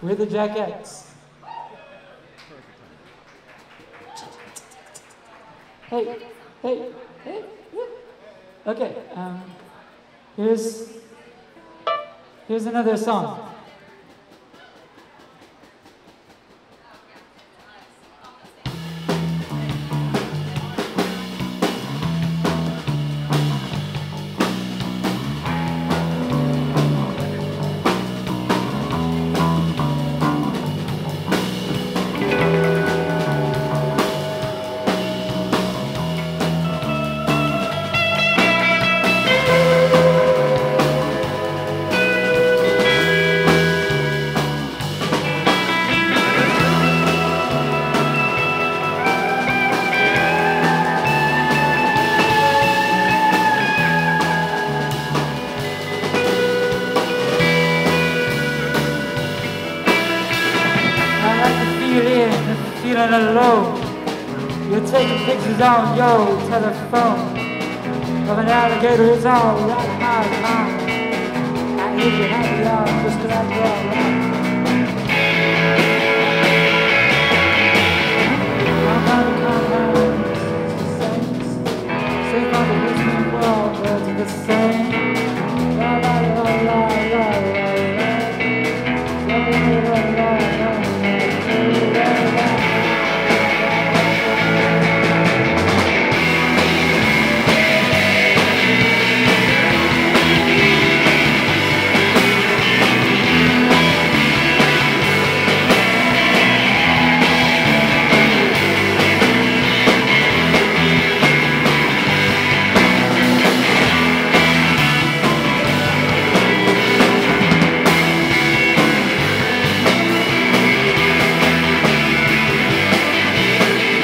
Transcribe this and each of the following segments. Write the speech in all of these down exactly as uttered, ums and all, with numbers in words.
with the jackets. Hey, hey, hey. Okay, um, here's, here's another song. Feeling alone, you're taking pictures on your telephone of an alligator. It's all right in my mind. I hear you happy on just like you're right. I'm not in my mind, it's the same. Same on the listening world, but it's the same. La la la la la la la. La la la la la la.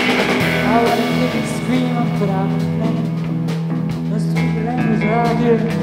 But I'm playing, no stupid language out here.